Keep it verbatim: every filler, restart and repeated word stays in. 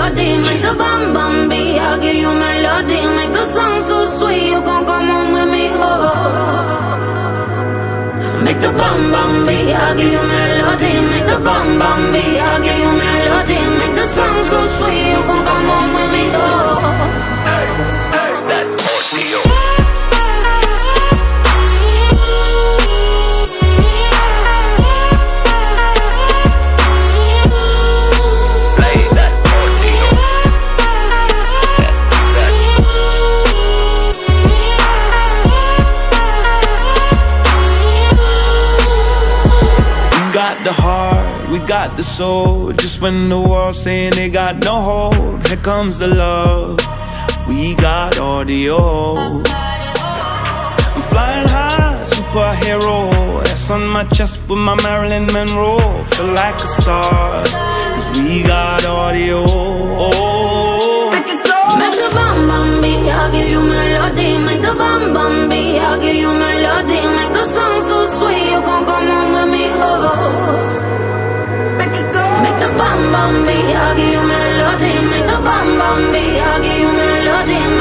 melody, make the bam bam beat. I'll give you melody, make the song so sweet. You gon' come home with me, oh. Make the bam bam beat. I'll give you melody, make the bam bam beat. I'll give you melody, make the song so sweet. You gon' come home with me, oh. Hey, hey, that audio. The heart, we got the soul. Just when the world's saying they got no hope, here comes the love. We got audio. I'm flying high, superhero. S on my chest with my Marilyn Monroe. Feel like a star, cause we got audio. Make it go. Make the bam bam beat, I'll give you melody. Make the bam bam beat, I'll give you melody. Make the song so sweet, you gon' come home with me, oh. Make it go. Make the bam bam beat, I'll give you melody. Make the bam bam beat, I'll give you melody.